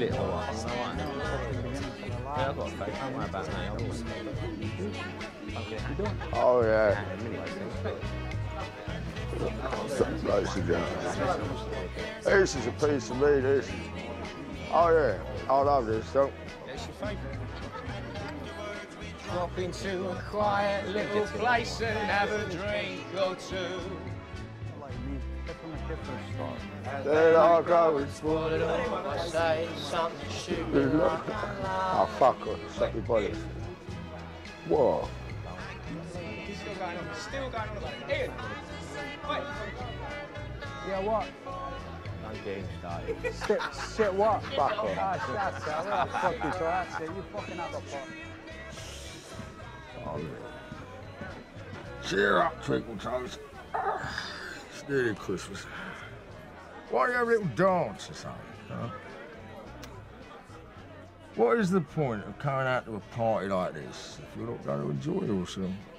little one. Yeah, I've got a fake. Don't worry about me. Oh yeah. Nice again. This is a piece of me, this. Oh yeah, I love this stuff. That's your favourite. Drop into a quiet little place and have a drink or two. There I go. I say something stupid. Oh fuck her, suck your body. Whoa. Still going on about it. Ian! Wait! Yeah, what? Don't get him started. Sit what? Fuck off. Ah, that's it. Well, fuck you, so that's it. You fucking have a pot. Oh, yeah. Cheer up, Twinkle Toes. It's nearly Christmas. Why don't you have a little dance or something, huh? What is the point of coming out to a party like this if you're not going to enjoy yourself?